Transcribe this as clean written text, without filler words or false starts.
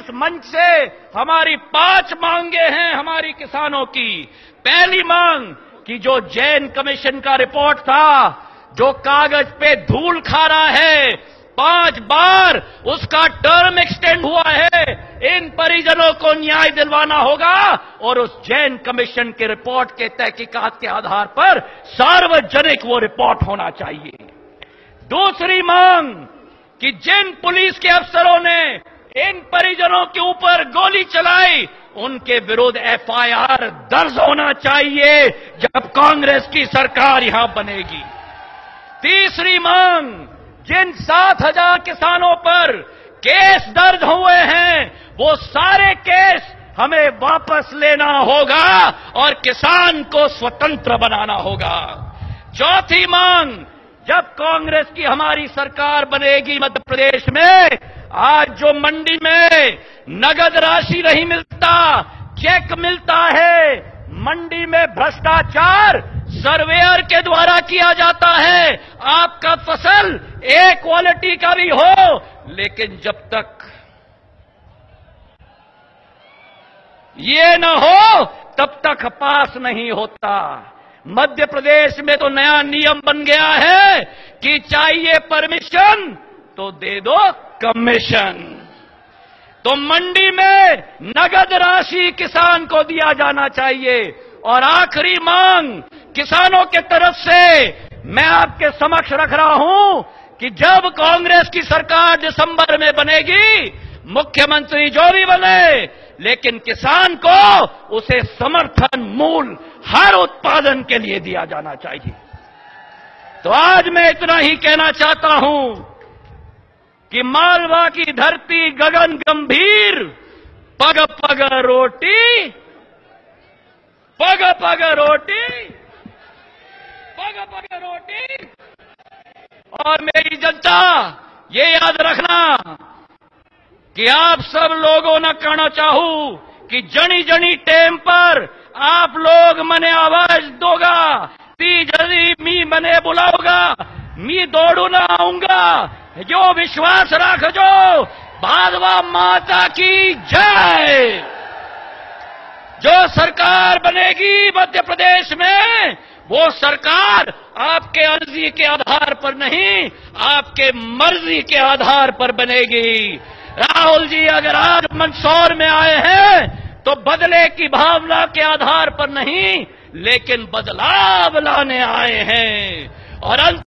इस मंच से हमारी 5 मांगे हैं हमारी किसानों की। पहली मांग कि जो जैन कमीशन का रिपोर्ट था, जो कागज पे धूल खा रहा है, 5 बार उसका टर्म एक्सटेंड हुआ है, इन परिजनों को न्याय दिलवाना होगा और उस जैन कमीशन के रिपोर्ट के तहकीकात के आधार पर सार्वजनिक वो रिपोर्ट होना चाहिए। दूसरी मांग कि जिन पुलिस के अफसरों ने इन परिजनों के ऊपर गोली चलाई, उनके विरुद्ध एफआईआर दर्ज होना चाहिए जब कांग्रेस की सरकार यहां बनेगी। तीसरी मांग, जिन 7,000 किसानों पर केस दर्ज हुए हैं, वो सारे केस हमें वापस लेना होगा और किसान को स्वतंत्र बनाना होगा। चौथी मांग, जब कांग्रेस की हमारी सरकार बनेगी मध्य प्रदेश में, आज जो मंडी में नगद राशि नहीं मिलता, चेक मिलता है, मंडी में भ्रष्टाचार सर्वेयर के द्वारा किया जाता है। आपका फसल ए क्वालिटी का भी हो, लेकिन जब तक ये न हो तब तक पास नहीं होता। मध्य प्रदेश में तो नया नियम बन गया है कि चाहिए परमिशन तो दे दो कमीशन। तो मंडी में नगद राशि किसान को दिया जाना चाहिए। और आखिरी मांग किसानों के तरफ से मैं आपके समक्ष रख रहा हूं कि जब कांग्रेस की सरकार दिसंबर में बनेगी, मुख्यमंत्री जो भी बने, लेकिन किसान को उसे समर्थन मूल्य हर उत्पादन के लिए दिया जाना चाहिए। तो आज मैं इतना ही कहना चाहता हूं कि मालवा की धरती गगन गंभीर, पग पग रोटी, पग पग रोटी, पग पग रोटी। और मेरी जनता, ये याद रखना कि आप सब लोगों ने कहना चाहूं कि जनी जनी टेम पर आप लोग मने आवाज दोगा, ती जल्दी मी मने बुलाओगा, मी दौड़ू ना आऊंगा, जो विश्वास रख जो भादवा माता की जय। जो सरकार बनेगी मध्य प्रदेश में, वो सरकार आपके अर्जी के आधार पर नहीं, आपके मर्जी के आधार पर बनेगी। राहुल जी अगर आज मंदसौर में आए हैं तो बदले की भावना के आधार पर नहीं, लेकिन बदलाव लाने आए हैं। और